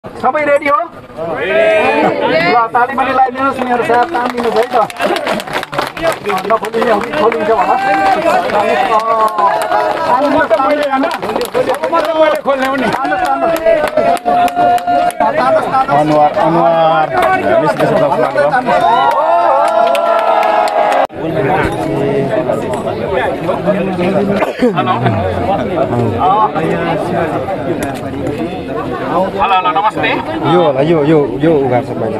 सबै रेडी हो? ल ताली पनि लगाइदिनुहोस् मेरो साथ तानिदिनुहोस् है त। नखोलिने हो कि खोलिन्छ होला? हेलो हेलो नमस्ते। यो होला यो उगार्छ पहिला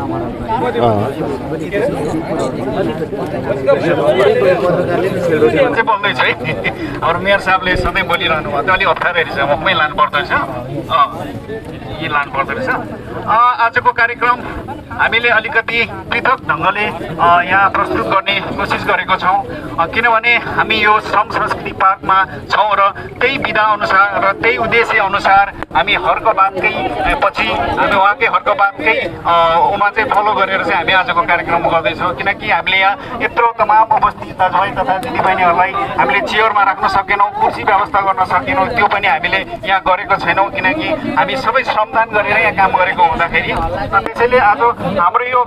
बोल्दैछु है। अब मेयर साहबले सधैँ बोलिरहनु भयो त अलि अप्ठ्यारो रहेछ, मुखमै लानुपर्दो रहेछ। यी लानुपर्दो रहेछ। आजको कार्यक्रम हामीले अलिकति पृथक ढङ्गले यहाँ प्रस्तुत गर्ने कोसिस गरेको छौँ, किनभने हामी यो श्रम संस्कृति पार्कमा छौँ र त्यही विधा अनुसार र त्यही उद्देश्य अनुसार हामी हर्कबादकै पछि हामी उहाँकै हर्कबादकै उमा चाहिँ फलो गरेर चाहिँ हामी आजको कार्यक्रम गर्दैछौँ। किनकि हामीले यहाँ यत्रो तमाम उपस्थित दाजुभाइ तथा दिदीबहिनीहरूलाई हामीले चेयरमा राख्न सकेनौँ, कुर्सी व्यवस्था गर्न सकेनौँ, त्यो पनि हामीले यहाँ गरेको छैनौँ। किनकि हामी सबै श्रमदान गरेर यहाँ काम गरेको हुँदाखेरि त्यसैले आज हाम्रो यो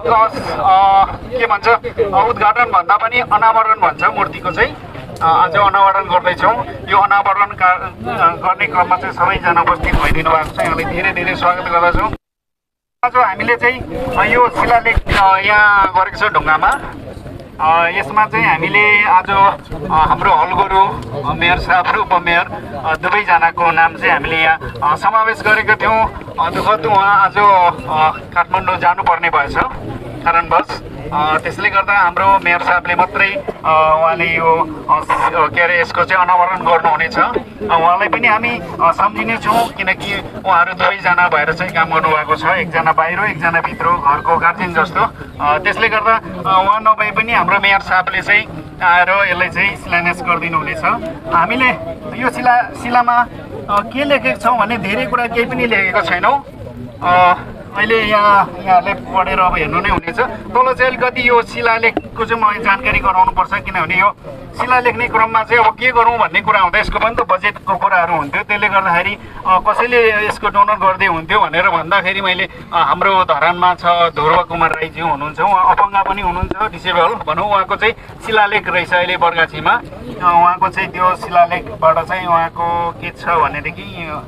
के भन्छ उद्घाटन भन्दा पनि अनावरण भन्छ मूर्तिको चाहिँ आज अनावरण गर्दैछौँ। यो अनावरण गर्ने क्रममा चाहिँ सबैजना उपस्थित भइदिनु भएको छ, यहाँलाई धेरै धेरै स्वागत गर्दछौँ। आज हामीले चाहिँ यो शिलालेख यहाँ गरेको छ ढुङ्गामा। यसमा चाहिँ हामीले आज हाम्रो हलगुरु मेयर साहब र उपमेयर दुवैजनाको नाम चाहिँ हामीले यहाँ समावेश गरेको थियौँ। दुःखद उहाँ आज काठमाडौँ जानुपर्ने भएछ कारणवश, त्यसले गर्दा हाम्रो मेयर साहबले मात्रै उहाँले यो के अरे यसको चाहिँ अनावरण गर्नुहुनेछ। उहाँलाई पनि हामी सम्झिनेछौँ, किनकि उहाँहरू दुवैजना भएर चाहिँ काम गर्नुभएको छ, एकजना बाहिर एकजना भित्र घरको गार्जियन जस्तो। त्यसले गर्दा उहाँ नभए पनि हाम्रो मेयर साहबले चाहिँ आएर यसलाई चाहिँ शिलान्यास गरिदिनु हुनेछ। हामीले यो शिलामा के लेखेको छौँ भने धेरै कुरा केही पनि लेखेको छैनौँ। अहिले यहाँले पढेर अब हेर्नु नै हुनेछ। तल चाहिँ अलिकति यो शिलालेखको चाहिँ मलाई जानकारी गराउनुपर्छ, किनभने यो शिला लेख्ने क्रममा चाहिँ अब के गरौँ भन्ने कुरा हुँदा यसको पनि त बजेटको कुराहरू हुन्थ्यो। त्यसले गर्दाखेरि कसैले यसको डोनर गर्दै हुन्थ्यो भनेर भन्दाखेरि मैले हाम्रो धरानमा छ ध्रुव कुमार राईज्यू हुनुहुन्छ, उहाँ अपाङ्ग पनि हुनुहुन्छ, डिसेबल भनौँ। उहाँको चाहिँ शिलालेख रहेछ अहिले बर्गाछीमा। उहाँको चाहिँ त्यो शिलालेखबाट चाहिँ उहाँको के छ भनेदेखि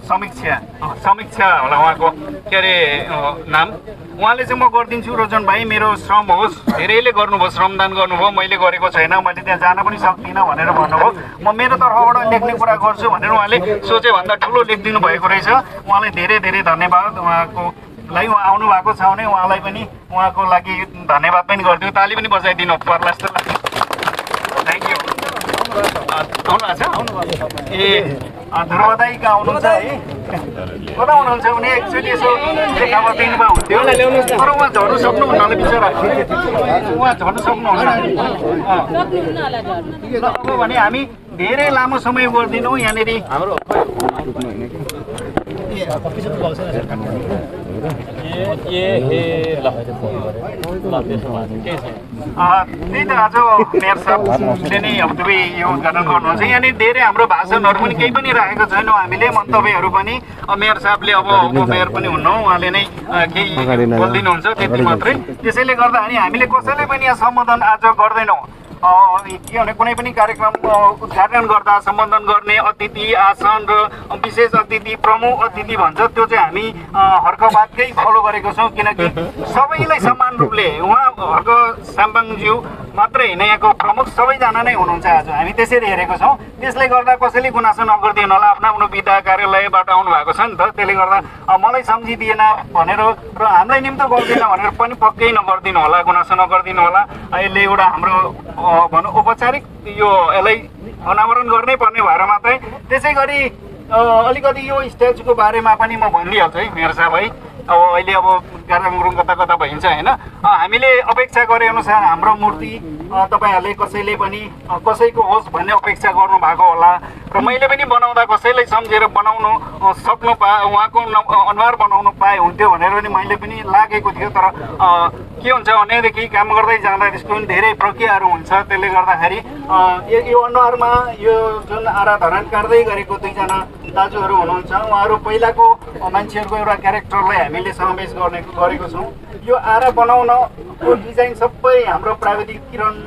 समीक्षा होला उहाँको के अरे नाम। उहाँले चाहिँ म गरिदिन्छु रोजन भाइ, मेरो श्रम होस्, धेरैले गर्नुभयो, श्रमदान गर्नुभयो, मैले गरेको छैन, मैले त्यहाँ जान पनि सक्दिनँ भनेर भन्नुभयो। म मेरो तर्फबाट लेख्ने कुरा गर्छु भनेर उहाँले सोचेभन्दा ठुलो लेखिदिनु भएको रहेछ। उहाँलाई धेरै धेरै धन्यवाद। उहाँको लागि उहाँ आउनु भएको छ भने उहाँलाई पनि उहाँको लागि धन्यवाद पनि गरिदिउँ, ताली पनि बजाइदिनु पर्ला जस्तो लाग्छ। Thank you. आउनु भएको छ ए ध्रुव दाइ कहाँ आउनुहुन्छ है? कता हुनुहुन्छ भने एकचोटि यसो देखा गरिदिनुमा हुन्थ्यो, तर उहाँ झर्नु सक्नुहुन्न होला बिचरा, उहाँ झर्नु सक्नुहुन्न। अब भने हामी धेरै लामो समय गर्दिनौँ यहाँनिर। त्यही त आज मेयर साहबले नै अब दुवै यो उद्घाटन गर्नुहुन्छ। यहाँनिर धेरै हाम्रो भाषणहरू पनि केही पनि राखेको छैनौँ हामीले, मन्तव्यहरू पनि। मेयर साहबले अब उपमेयर पनि हुन्न, उहाँले नै केही बोलिदिनुहुन्छ त्यति मात्रै। त्यसैले गर्दाखेरि हामीले कसैले पनि यहाँ सम्बोधन आज गर्दैनौँ। के भने कुनै पनि कार्यक्रम उद्घाटन गर्दा सम्बोधन गर्ने अतिथि, आसन र विशेष अतिथि, प्रमुख अतिथि भन्छ, त्यो चाहिँ हामी हर्कबादकै फलो गरेको छौँ। किनकि सबैलाई समान रूपले उहाँ हर्क साम्बाङज्यू मात्रै होइन, यहाँको प्रमुख सबैजना नै हुनुहुन्छ। आज हामी त्यसरी हेरेको छौँ। त्यसले गर्दा कसैले गुनासो नगरिदिनु होला, आफ्नो आफ्नो विधा कार्यालयबाट आउनु भएको छ नि त। त्यसले गर्दा मलाई सम्झिदिएन भनेर र हामीलाई निम्तो गर्दैन भनेर पनि पक्कै नगरिदिनु होला, गुनासो नगरिदिनु होला। यसले एउटा हाम्रो भनौँ औपचारिक यो यसलाई अनावरण गर्नै पर्ने भएर मात्रै। त्यसै गरी अलिकति यो स्ट्याचुको बारेमा पनि म भनिदिइहाल्छु है मेयर साहब है। अब अहिले अब गाराङ कता कता भइन्छ होइन, हामीले अपेक्षा गरे अनुसार हाम्रो मूर्ति तपाईँहरूले कसैले पनि कसैको होस् भन्ने अपेक्षा गर्नु भएको होला। र मैले पनि बनाउँदा कसैलाई सम्झेर बनाउनु सक्नु उहाँको अनुहार बनाउनु पाए हुन्थ्यो भनेर पनि मैले पनि लागेको थियो। तर के हुन्छ भनेदेखि काम गर्दै जाँदा त्यसको पनि धेरै प्रक्रियाहरू हुन्छ। त्यसले गर्दाखेरि यो अनुहारमा यो जुन आराधना गर्दै गरेको दुईजना दाजुहरू हुनुहुन्छ उहाँहरू पहिलाको मान्छेहरूको एउटा क्यारेक्टरलाई हामीले समावेश गरेको छौँ। यो आरा बनाउनको डिजाइन सबै हाम्रो प्राविधिक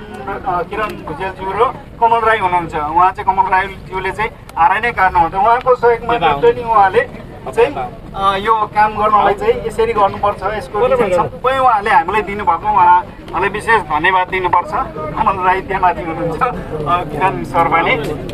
किरण भुजेलज्यू र कमल राई हुनुहुन्छ। उहाँ चाहिँ कमल राईज्यूले चाहिँ आरा नै काट्नुहुन्छ। उहाँको सहयोगमा पनि उहाँले चाहिँ यो काम गर्नलाई चाहिँ यसरी गर्नुपर्छ यसको डिजाइन सबै उहाँले हामीलाई दिनुभएको उहाँलाई विशेष धन्यवाद दिनुपर्छ। कमल राई त्यहाँ माथि हुनुहुन्छ किरण शर्माले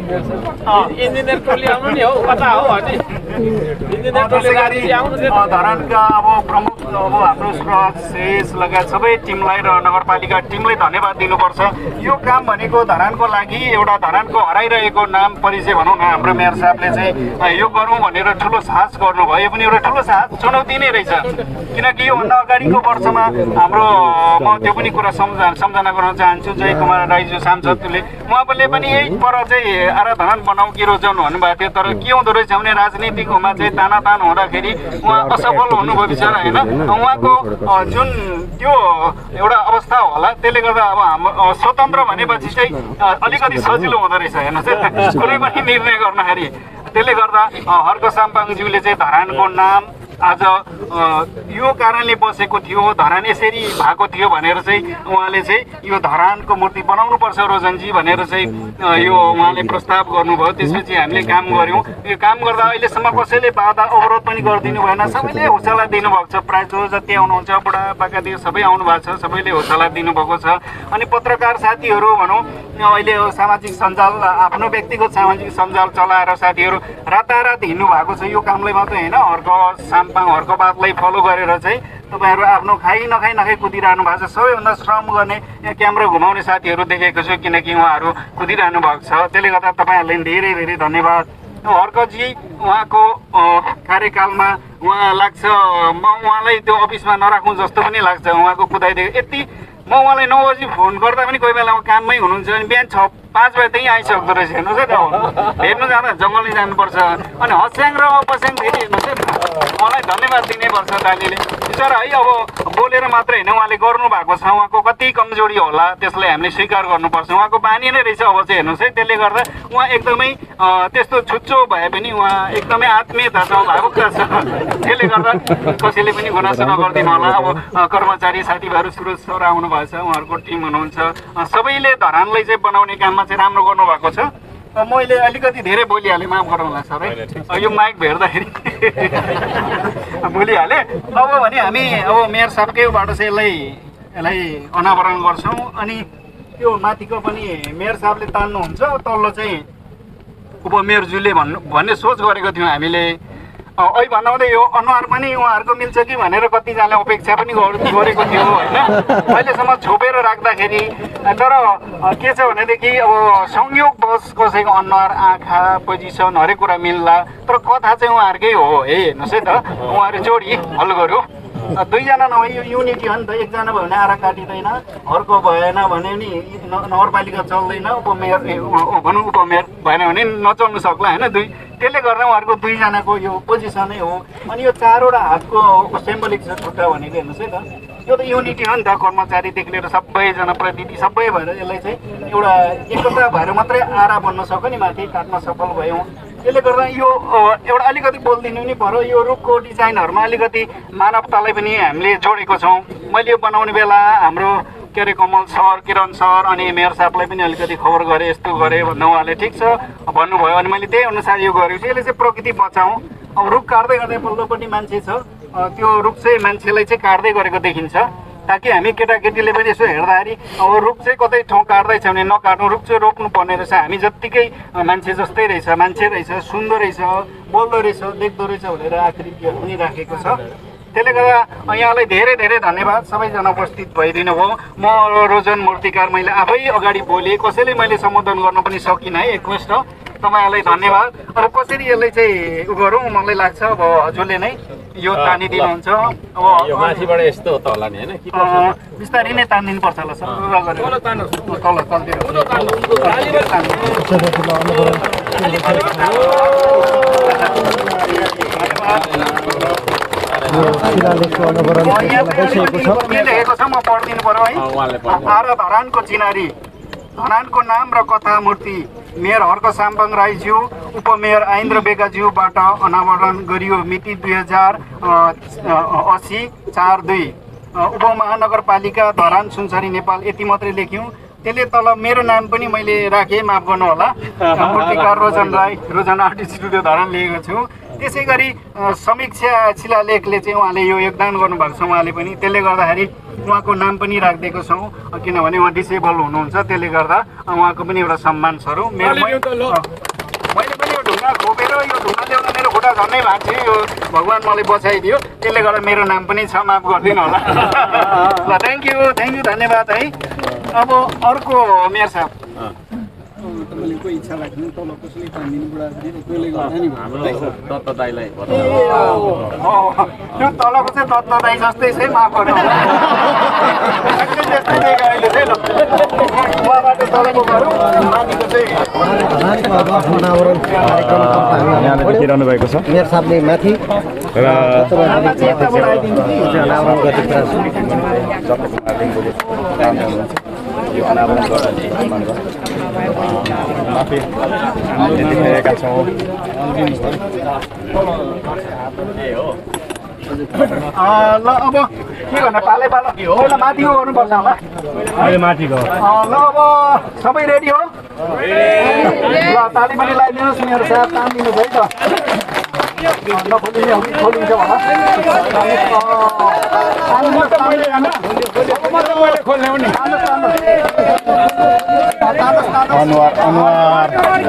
इन्जिनियर टोली आउनु नि हो कता हो अनि इन्जिनियर टोली आउनु धरानका अब प्रमुख अब हाम्रो सुरज शेष लगायत सबै टिमलाई र नगरपालिका टिमलाई धन्यवाद दिनुपर्छ। यो काम भनेको धरानको लागि एउटा धरानको हराइरहेको नाम परिचय भनौँ न हाम्रो मेयर साहबले चाहिँ यो गरौँ भनेर ठुलो साहस गर्नुभयो। यो पनि एउटा ठुलो साहस चुनौती नै रहेछ किनकि योभन्दा अगाडिको वर्षमा हाम्रो म त्यो पनि कुरा सम्झना गर्न चाहन्छु जय कुमार राईज्यू सांसदले उहाँले पनि यही पर चाहिँ आरा धरान बनाऊ कि रोजाउनु भन्नुभएको थियो। तर के हुँदो रहेछ भने राजनीतिकमा चाहिँ तानातान हुँदाखेरि उहाँ असफल हुनुभयो बिचरा होइन। उहाँको जुन त्यो एउटा अवस्था होला त्यसले गर्दा अब हाम्रो स्वतन्त्र भनेपछि चाहिँ अलिकति सजिलो हुँदो रहेछ हेर्नुहोस् कुनै पनि निर्णय गर्दाखेरि। त्यसले गर्दा हर्क साम्पाङज्यूले चाहिँ धरानको नाम आज यो कारणले बसेको थियो धरान यसरी भएको थियो भनेर चाहिँ उहाँले चाहिँ यो धरानको मूर्ति बनाउनुपर्छ रोजनजी भनेर चाहिँ यो उहाँले प्रस्ताव गर्नुभयो। त्यसपछि हामीले काम गऱ्यौँ। यो काम गर्दा अहिलेसम्म कसैले बाधा अवरोध पनि गरिदिनु भएन। सबैले हौसला दिनुभएको छ। प्रायः जो जति आउनुहुन्छ बुढापाकादेखि सबै आउनु भएको छ। सबैले हौसला दिनुभएको छ। अनि पत्रकार साथीहरू भनौँ अहिले सामाजिक सञ्जाल आफ्नो व्यक्तिगत सामाजिक सञ्जाल चलाएर साथीहरू रातारात हिँड्नु भएको छ यो कामलाई मात्रै होइन हर्को बातलाई फलो गरेर चाहिँ तपाईँहरू आफ्नो खाइ नखाइ कुदिरहनु भएको छ। सबैभन्दा श्रम गर्ने क्यामेरा घुमाउने साथीहरू देखेको छु किनकि उहाँहरू कुदिरहनु भएको छ। त्यसले गर्दा तपाईँहरूलाई धेरै धेरै धन्यवाद। हर्कजी उहाँको कार्यकालमा उहाँ लाग्छ म उहाँलाई त्यो अफिसमा नराखौँ जस्तो पनि लाग्छ। उहाँको कुदाइदिएको यति म उहाँलाई 9 बजी फोन गर्दा पनि कोही बेला काममै हुनुहुन्छ अनि बिहान 5 बजी त्यहीँ आइसक्दो रहेछ। हेर्नुहोस् है त हेर्नु जाँदा जङ्गलै जानुपर्छ अनि हस्याङ र पस्याङ फेरि हेर्नुहोस् है मलाई धन्यवाद दिनैपर्छ दानीले बिचरा है। अब बोलेर मात्रै होइन उहाँले गर्नु भएको छ। उहाँको कति कमजोरी होला त्यसलाई हामीले स्वीकार गर्नुपर्छ। उहाँको बानी नै रहेछ अब चाहिँ हेर्नुहोस् है। त्यसले गर्दा उहाँ एकदमै त्यस्तो छुच्चो भए पनि उहाँ एकदमै आत्मीयतासँग भावुक छ। त्यसले गर्दा कसैले पनि गुनासो नगरिदिनु होला। अब कर्मचारी साथीभाइहरू सुरज सर आउनुभएको छ उहाँहरूको टिम हुनुहुन्छ। सबैले धरानलाई चाहिँ बनाउने काममा चाहिँ राम्रो गर्नुभएको छ। मैले अलिकति धेरै बोलिहालेँ माफ गरौँला सर है यो माइक भेट्दाखेरि बोलिहालेँ। अब भने हामी अब मेयर साहबकैबाट चाहिँ यसलाई अनावरण गर्छौँ अनि त्यो माथिको पनि मेयर साहबले तान्नुहुन्छ तल्लो चाहिँ उपमेयरज्यूले भन्ने सोच गरेको थियौँ हामीले। अहिले भन्नाउँदै यो अनुहार पनि उहाँहरूको मिल्छ कि भनेर कतिजनाले अपेक्षा पनि गरेको थियो होइन अहिलेसम्म छोपेर राख्दाखेरि। तर के छ भनेदेखि अब संयोगवश कसैको अनुहार आँखा पोजिसन हरेक कुरा मिल्ला तर कथा चाहिँ उहाँहरूकै हो है। हेर्नुहोस् है त उहाँहरू जोडी हल गर्यो। दुईजना नभए यो युनिटी हो नि त। एकजना भयो भने आरा काटिँदैन अर्को भएन भने नि नगरपालिका चल्दैन उपमेयर भनौँ उपमेयर भएन भने नचल्नु सक्ला होइन। त्यसले गर्दा उहाँहरूको दुईजनाको यो पोजिसनै हो। अनि यो 4वटा हातको सिम्बोलिक छ खुट्टा भनेको हेर्नुहोस् है त यो त युनिटी हो नि त। कर्मचारीदेखि लिएर सबैजना प्रतिनिधि सबै भएर यसलाई चाहिँ एउटा एकता भएर मात्रै आरा बन्न सक्यो नि माथि काट्न सफल भयौँ। त्यसले गर्दा यो एउटा अलिकति बोलिदिनु नि पर्यो। यो रुखको डिजाइनहरूमा अलिकति मानवतालाई पनि हामीले जोडेको छौँ। मैले यो बनाउने बेला हाम्रो के अरे कमल सर किरण सर अनि मेयर साहबलाई पनि अलिकति खबर गरेँ यस्तो गरेँ भन्नु उहाँले ठिक छ भन्नुभयो अनि मैले त्यही अनुसार यो गरेको छु। यसले चाहिँ प्रकृति बचाउँ। अब रुख काट्दै गर्दै पल्लोपट्टि मान्छे छ त्यो रुख चाहिँ मान्छेलाई चाहिँ काट्दै गरेको देखिन्छ ताकि हामी केटाकेटीले पनि यसो हेर्दाखेरि अब रुख चाहिँ कतै ठाउँ काट्दैछ भने नकाट्नु रुख चाहिँ रोप्नु पर्ने रहेछ। हामी जत्तिकै मान्छे जस्तै रहेछ मान्छे रहेछ सुन्दो रहेछ बोल्दो रहेछ देख्दो रहेछ भनेर आकृति पनि राखेको छ। त्यसले गर्दा यहाँलाई धेरै धेरै धन्यवाद सबैजना उपस्थित भइदिनु भयो। म रोजन मूर्तिकार मैले आफै अगाडि बोलेँ कसैले मैले सम्बोधन गर्न पनि सकिनँ है एकमुष्ट तपाईँहरूलाई धन्यवाद। अब कसरी यसलाई चाहिँ उ गरौँ मलाई लाग्छ अब हजुरले नै यो तानिदिनुहुन्छ। अब यो माथिबाट यस्तो हो त होला नि हैन बिस्तारै नै तानिदिनु पर्छ होला सर तल तलतिर लेखेको छ म पढिदिनु पर्यो है। आरा धरानको चिनारी धरानको नाम र कथा मूर्ति मेयर हर्क साम्पाङ राईज्यू, उपमेयर आइन्द्र बेगाज्यूबाट अनावरण गरियो मिति 2080/4/2। उपमहानगरपालिका धरान सुनसरी नेपाल यति मात्रै लेख्यौँ। त्यसले तल मेरो नाम पनि मैले राखेँ, माफ गर्नु होला। मूर्तिकार रोजन राई, रोजन आर्टिस्ट स्टुडियो धरान लेखेको छु। त्यसै गरी समीक्षा शिलालेखले चाहिँ उहाँले यो योगदान गर्नुभएको छ उहाँले पनि, त्यसले गर्दाखेरि उहाँको नाम पनि राखिदिएको छौँ, किनभने उहाँ डिसेबल हुनुहुन्छ, त्यसले गर्दा उहाँको पनि एउटा सम्मान स्वरूप मैले पनि यो ढुङ्गा खोपेर यो ढुङ्गा ल्याउन मेरो खुट्टा झन्डै भएको थियो, यो भगवान् मलाई बचाइदियो, त्यसले गर्दा मेरो नाम पनि छ, माफ गरिदिनु होला। ल थ्याङ्क यू धन्यवाद है। अब अर्को मेयर साहब तपाईँले कोही इच्छा लाग्दैन तल कसैले काम दिनु बुढाबुढी त्यसले गर्दा नि दत्त दाइलाई त्यो तलको चाहिँ दत्त दाइ जस्तै छ, माफ गर्नु त्यस्तै देखेँ अहिले चाहिँ। ल उहाँबाट तलको गरौँ, माथिको चाहिँ अनावरण कार्यक्रम देखिरहनु भएको छ। मेयर साहबले माथि र अनावरण गर्ने यो अनावरण माथि हामीले देखिरहेका छौँ। ल अब के गर्नु, पालै पहिला माथिको गर्नुपर्छ होला। अहिले माथिको ल अब सबै रेडी हो? ल ताली पनि लगाइदिनुहोस् मेरो साथ, काम दिनुहोस् है त। खोलिन्छ होला अनुहार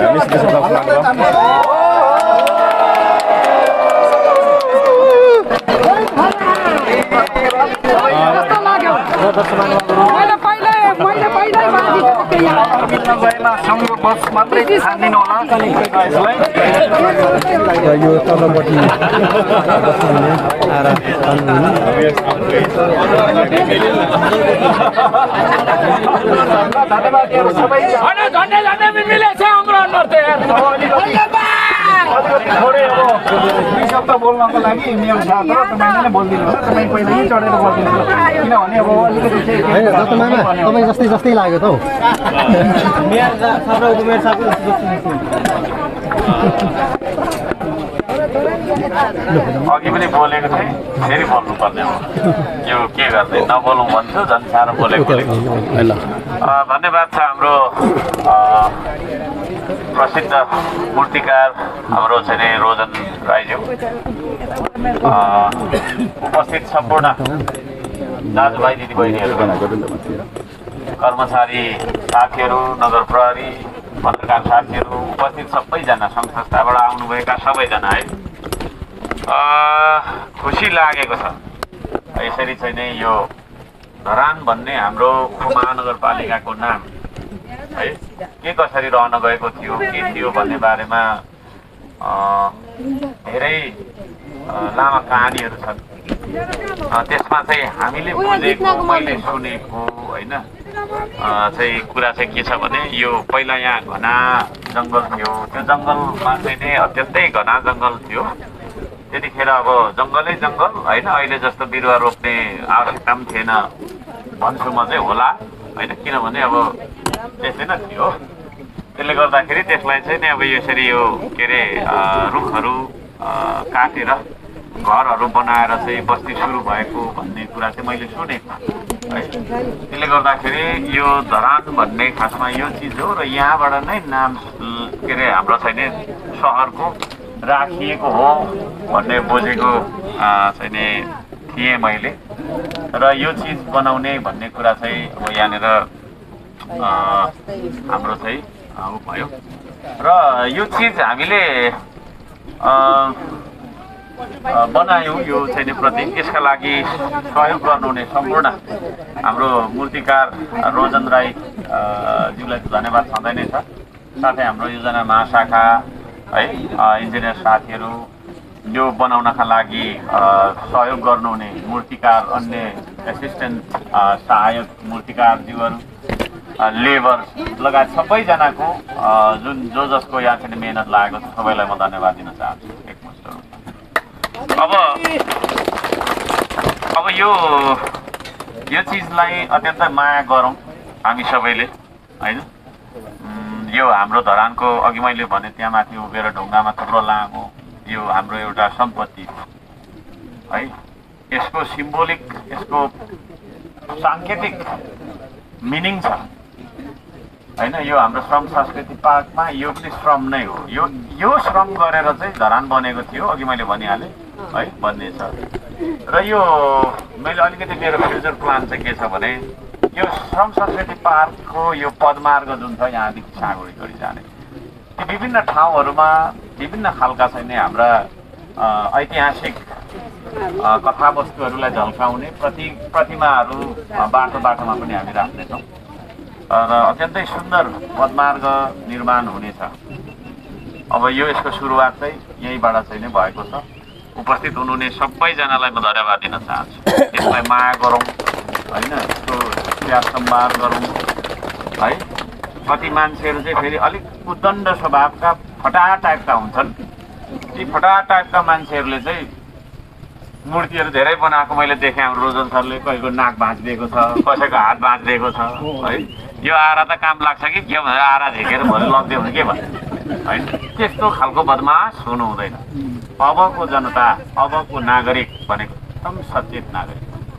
यो तलपट्टि दुई शब्द बोल्नको लागि मेरो साथ र तपाईँले नै बोलिदिनु होला। तपाईँ पहिला यहीँ चढेर बोलिदिनु होला, किनभने अब अलिकति होइन तपाईँ जस्तै जस्तै लाग्यो त हौ। मेयर साहब र उपमेयर साहब अघि पनि बोलेको थिएँ, फेरि बोल्नुपर्ने हो। यो के गर्ने, नबोलौँ भन्छु, झन् साह्रो बोलेको। धन्यवाद छ हाम्रो प्रसिद्ध मूर्तिकार हाम्रो चाहिँ रोजन राईज्यू, उपस्थित सम्पूर्ण दाजुभाइ दिदीबहिनीहरू, कर्मचारी साथीहरू, नगर प्रहरी, पत्रकार साथीहरू, उपस्थित सबैजना सङ्घ संस्थाबाट आउनुभएका सबैजना है, खुसी लागेको छ। यसरी चाहिँ नै यो धरान भन्ने हाम्रो उपमहानगरपालिकाको नाम है के कसरी रहन गएको थियो, के थियो भन्ने बारेमा धेरै लामा कहानीहरू छन्। त्यसमा चाहिँ हामीले बुझेको, मैले सुनेको होइन चाहिँ कुरा चाहिँ के छ भने, यो पहिला यहाँ घना जङ्गल थियो, त्यो जङ्गलमा चाहिँ नै अत्यन्तै घना जङ्गल थियो। त्यतिखेर अब जङ्गलै जङ्गल होइन, अहिले जस्तो बिरुवा रोप्ने आवश्यकता पनि थिएन भन्छु म चाहिँ, होला होइन, किनभने अब त्यसै नै थियो। त्यसले गर्दाखेरि त्यसलाई चाहिँ नि अब यसरी यो के अरे रुखहरू काटेर घरहरू बनाएर चाहिँ बस्ती सुरु भएको भन्ने कुरा चाहिँ मैले सुनेको है। त्यसले गर्दाखेरि यो धरान भन्ने खासमा यो चिज हो र यहाँबाट नै नाम के अरे हाम्रो चाहिँ नि सहरको राखिएको हो भन्ने बुझेको चाहिँ नि थिएँ मैले। र यो चिज बनाउने भन्ने कुरा चाहिँ अब यहाँनिर हाम्रो चाहिँ भयो र यो चिज हामीले बनायौँ यो चाहिँ प्रतीक। यसका लागि सहयोग गर्नुहुने सम्पूर्ण हाम्रो मूर्तिकार रोजन राई ज्यूलाई धन्यवाद छँदै नै छ। साथै हाम्रो योजना महाशाखा है, इन्जिनियर साथीहरू, यो बनाउनका लागि सहयोग गर्नुहुने मूर्तिकार, अन्य एसिस्टेन्ट सहायक मूर्तिकार ज्यूहरू, लेबर लगायत सबैजनाको जुन जसको यहाँ चाहिँ मेहनत लागेको छ, सबैलाई म धन्यवाद दिन चाहन्छु एकमुष्ट। अब यो चिजलाई अत्यन्तै माया गरौँ हामी सबैले होइन। यो हाम्रो धरानको अघि मैले भने त्यहाँ माथि उभिएर ढुङ्गामा थुप्रो लामो यो हाम्रो एउटा सम्पत्ति है। यसको सिम्बोलिक यसको सांकेतिक मिनिङ छ हैन। यो हाम्रो श्रम संस्कृति पार्कमा यो पनि श्रम नै हो। यो श्रम गरेर चाहिँ धरान बनेको थियो, अघि मैले भनिहालेँ है, भन्ने छ। र यो मैले अलिकति मेरो फ्युचर प्लान चाहिँ के छ भने यो श्रम संस्कृति पार्कको यो पदमार्ग जुन छ यहाँदेखि साँगुडी गरी जाने ती विभिन्न ठाउँहरूमा विभिन्न खालका चाहिँ नि हाम्रा ऐतिहासिक कथावस्तुहरूलाई झल्काउने प्रतिमाहरू बाटो बाटोमा पनि हामी राख्नेछौँ र अत्यन्तै सुन्दर पदमार्ग निर्माण हुनेछ। अब यो यसको सुरुवात चाहिँ यहीँबाट चाहिँ नै भएको छ। उपस्थित हुनुहुने सबैजनालाई म धन्यवाद दिन चाहन्छु। यसलाई माया गरौँ होइन, यसको प्यार सम्मान गरौँ है। कति मान्छेहरू चाहिँ फेरि अलिक उद्दण्ड स्वभावका फटा टाइपका हुन्छन्। ती फटा टाइपका मान्छेहरूले चाहिँ मूर्तिहरू धेरै बनाएको मैले देखेँ। हाम्रो रोजन सरले कसैको नाक भाँचिदिएको छ, कसैको हात भाँचिदिएको छ है। यो आरा त काम लाग्छ कि के भनेर आरा झिकेर भोलि लगिदियो भने के भन्ने होइन। त्यस्तो खालको बदमास हुनु हुँदैन। अबको जनता, अबको नागरिक भनेको एकदम सचेत नागरिक।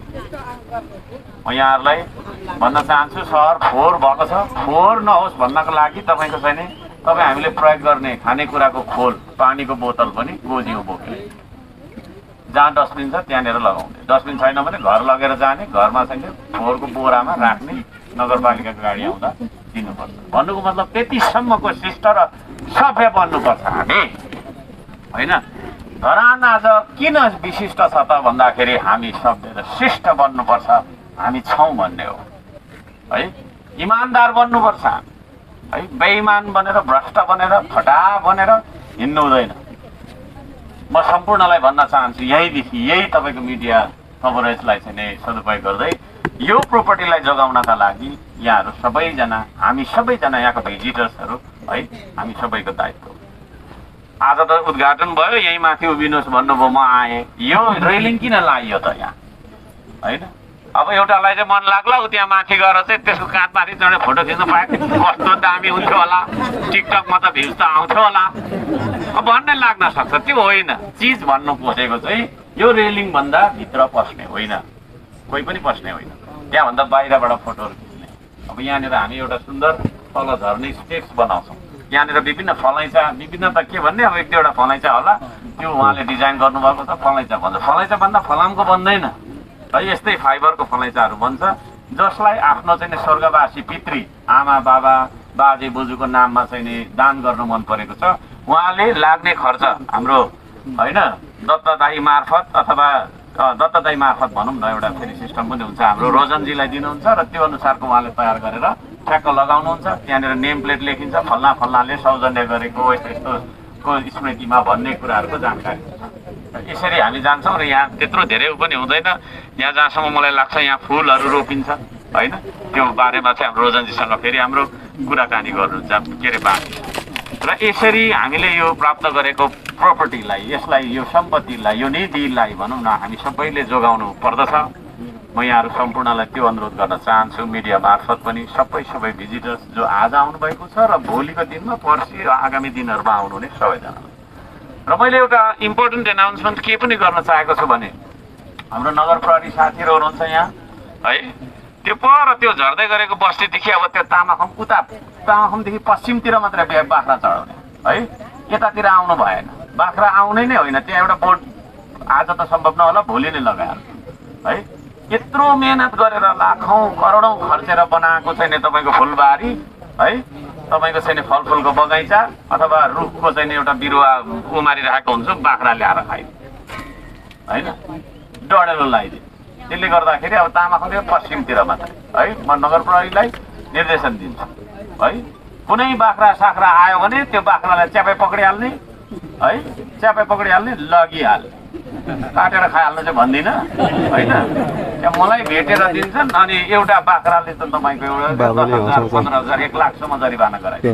म यहाँहरूलाई भन्न चाहन्छु, सहर फोहोर भएको छ। फोहोर नहोस् भन्नको लागि तपाईँको चाहिँ नि तपाईँ हामीले प्रयोग गर्ने खानेकुराको खोल, पानीको बोतल पनि गोजिउँ बोकेर जहाँ डस्टबिन छ त्यहाँनिर लगाउने। डस्टबिन छैन भने घर लगेर जाने, घरमा चाहिँ फोहोरको बोरामा राख्ने, नगरपालिकाको गाडी आउँदा दिनुपर्छ। भन्नुको मतलब त्यतिसम्मको शिष्ट र सभ्य बन्नुपर्छ हामी होइन। धरान आज किन विशिष्ट छ त भन्दाखेरि हामी सभ्य र शिष्ट बन्नुपर्छ, हामी छौँ भन्ने हो है। इमान्दार बन्नुपर्छ है। बेइमान बनेर, भ्रष्ट बनेर, फटा बनेर हिँड्नु हुँदैन। म सम्पूर्णलाई भन्न चाहन्छु यहीदेखि, यही तपाईँको मिडिया कभरेजलाई चाहिँ नै सदुपयोग गर्दै यो प्रोपर्टीलाई जोगाउनका लागि यहाँहरू सबैजना, हामी सबैजना यहाँको भिजिटर्सहरू है, हामी सबैको दायित्व। आज त उद्घाटन भयो, यहीँ माथि उभिनुहोस् भन्नुभयो, म आएँ। यो रेलिङ किन लाइयो त यहाँ होइन? अब एउटालाई चाहिँ मन लाग्ला, ऊ त्यहाँ माथि गएर चाहिँ त्यसको काँधमाथि चढेर फोटो खिच्न पाए कस्तो दामी हुन्थ्यो होला, टिकटकमा त भ्युज त आउँथ्यो होला, अब भन्ने लाग्न सक्छ। त्यो होइन। चिज भन्नु खोजेको चाहिँ यो रेलिङ भन्दा भित्र पस्ने होइन, कोही पनि पस्ने होइन, त्यहाँभन्दा बाहिरबाट फोटोहरू खिच्ने। अब यहाँनिर हामी एउटा सुन्दर तल झर्ने स्टेप्स बनाउँछौँ। यहाँनिर विभिन्न फलैँचा, विभिन्न त के भन्ने, अब एक दुईवटा फलैँचा होला, त्यो उहाँले डिजाइन गर्नुभएको छ। फलैँचा भन्छ, फलैँचा भन्दा फलामको बन्दैन है। यस्तै फाइबरको फलैँचाहरू बन्छ जसलाई आफ्नो चाहिँ स्वर्गवासी पितृ आमा बाबा बाजे बोजूको नाममा चाहिँ नि दान गर्नु मन परेको छ। उहाँले लाग्ने खर्च हाम्रो होइन दत्तदाई मार्फत अथवा दत्तदाई मार्फत भनौँ न, एउटा फेरि सिस्टम पनि हुन्छ, हाम्रो रोजनजीलाई दिनुहुन्छ र त्यो अनुसारको उहाँले तयार गरेर ठ्याक्क लगाउनुहुन्छ। त्यहाँनिर नेम प्लेट लेखिन्छ, फल्ना फल्नाले सौजन्य गरेको यस्तो यस्तोको स्मृतिमा भन्ने कुराहरूको जानकारी हुन्छ। यसरी हामी जान्छौँ र यहाँ त्यत्रो धेरै पनि हुँदैन। यहाँ जहाँसम्म मलाई लाग्छ यहाँ फुलहरू रोपिन्छ होइन, त्यो बारेमा चाहिँ हाम्रो रोजनजीसँग फेरि हाम्रो कुराकानी गर्नुहुन्छ के अरे बाँकी। र यसरी हामीले यो प्राप्त गरेको प्रोपर्टीलाई, यसलाई, यो सम्पत्तिलाई, यो निधिलाई भनौँ न, हामी सबैले जोगाउनु पर्दछ। म यहाँहरू सम्पूर्णलाई त्यो अनुरोध गर्न चाहन्छु, मिडिया मार्फत पनि सबै भिजिटर्स जो आज आउनुभएको छ र भोलिको दिनमा, पर्सि र आगामी दिनहरूमा आउनुहुने सबैजनालाई। र मैले एउटा इम्पोर्टेन्ट एनाउन्समेन्ट के पनि गर्न चाहेको छु भने, हाम्रो नगर प्रहरी साथीहरू हुनुहुन्छ यहाँ है, त्यो पर त्यो झर्दै गरेको बस्तीदेखि अब त्यो तामाखम उता, तामाखमदेखि पश्चिमतिर मात्रै बाख्रा चढाउने है, यतातिर आउनु भएन। बाख्रा आउने नै होइन, त्यहाँ एउटा बोर्ड आज त सम्भव नहोला, भोलि नै लगाइहाल्छ है। यत्रो मेहनत गरेर लाखौँ करोडौँ खर्चेर बनाएको चाहिँ नि तपाईँको फुलबारी है, तपाईँको चाहिँ नि फलफुलको बगैँचा अथवा रुखको चाहिँ एउटा बिरुवा उमारिरहेको हुन्छ, बाख्रा ल्याएर खाइदियो होइन, डढेलो लगाइदियो। त्यसले गर्दाखेरि अब तामाखुम्बु पश्चिमतिर मात्रै है। म नगर प्रहरीलाई निर्देशन दिन्छु है, कुनै बाख्रा साख्रा आयो भने त्यो बाख्रालाई च्यापै पक्रिहाल्ने है, च्यापै पक्रिहाल्ने, लगिहाल्ने, काटेर खाइहाल्नु चाहिँ भन्दिनँ होइन। त्यहाँ मलाई भेटेर दिन्छन् अनि एउटा बाख्राले त तपाईँको एउटा 10,000 15,000 1 लाखसम्म जरिवाना गराइदिन्छ।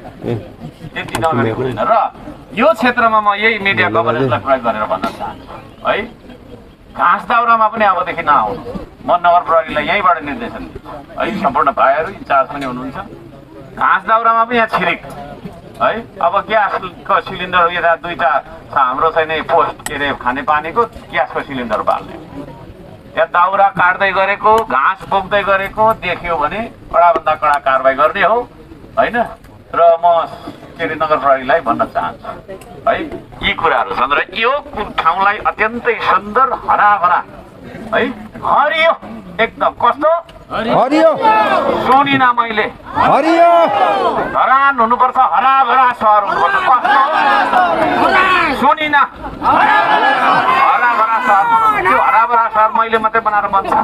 त्यति नगरेको हुँदैन। र यो क्षेत्रमा म यही मिडिया कभरेजलाई प्रयोग गरेर भन्न चाहन्छु है, घाँस दाउरामा पनि अबदेखि नआउनु। म नगर प्रहरीलाई यहीँबाट निर्देशन दिन्छु है। सम्पूर्ण भाइहरू इन्चार्ज पनि हुनुहुन्छ, घाँस दाउरामा पनि यहाँ छिरिक है। अब ग्यासको सिलिन्डर यता दुईटा छ हाम्रो चाहिँ नि पोस्ट के अरे खानेपानीको ग्यासको सिलिन्डर बाल्ने, यहाँ दाउरा काट्दै गरेको घाँस बोक्दै गरेको देख्यो भने कडाभन्दा कडा कारवाही गर्ने हो होइन। र म के अरे नगर प्रहरीलाई भन्न चाहन्छु है, यी कुराहरू छन् र यो ठाउँलाई अत्यन्तै सुन्दर हराभरा है, हरियो एकदम कस्तो हरियो सुनिन मैले, हरियो धरान हुनुपर्छ, हराभरा सहर हुनुपर्छ, कस्तो सुनिन हराभरा सहर हुनुपर्छ। त्यो हराभरा सहर मैले मात्रै बनाएर बन्छ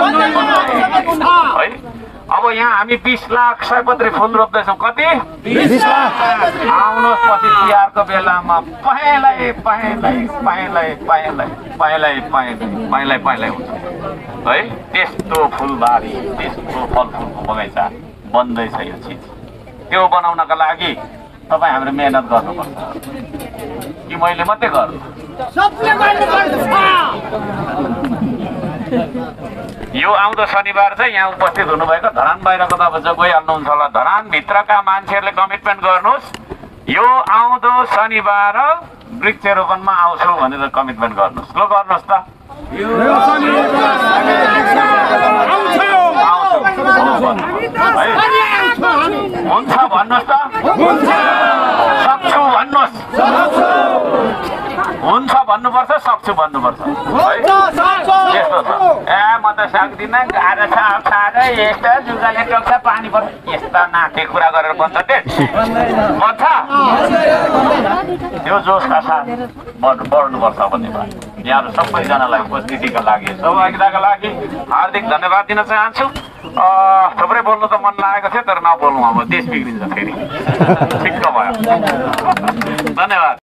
है। अब यहाँ हामी 20 लाख सयपत्री फुल रोप्दैछौँ, कति 20 लाख। आउनुहोस् पछि तिहारको बेलामा पहेँलै पहेँलै पहेँलै पहेँलै पहेँलै पहेँलै पहेँलै हुन्छ है। त्यस्तो फुलबारी त्यस्तो फलफुलको बगैँचा बन्दैछ यो चिज। त्यो बनाउनका लागि तपाईँ हाम्रो मेहनत गर्नुपर्छ कि मैले मात्रै गर्नु? यो आउँदो शनिबार चाहिँ यहाँ उपस्थित हुनुभएको धरान बाहिरको त अब गइहाल्नुहुन्छ होला, धरानभित्रका मान्छेहरूले कमिटमेन्ट गर्नुहोस् यो आउँदो शनिबार वृक्षारोपणमा आउँछु भनेर कमिटमेन्ट गर्नुहोस्। ल गर्नुहोस् त, हुन्छ भन्नुहोस् त, सक्छु भन्नुहोस्, हुन्छ भन्नुपर्छ, सक्छु भन्नुपर्छ यस्तो छ। ए म त सक्दिनँ, गाह्रो छ, अप्ठ्यारो, यस्तो जुगाले टोक्छ, पानी पर्छ, यस्ता नाथे कुरा गरेर बन्छ बन्छ। त्यो जोसका साथ बढ्नुपर्छ भन्ने भयो। यहाँहरू सबैजनालाई उपस्थितिका लागि सहभागिताका लागि हार्दिक धन्यवाद दिन चाहन्छु। थुप्रै बोल्नु त मन लागेको थियो तर नबोल्नु, अब देश बिग्रिन्छ फेरि। ठिक्क भयो, धन्यवाद।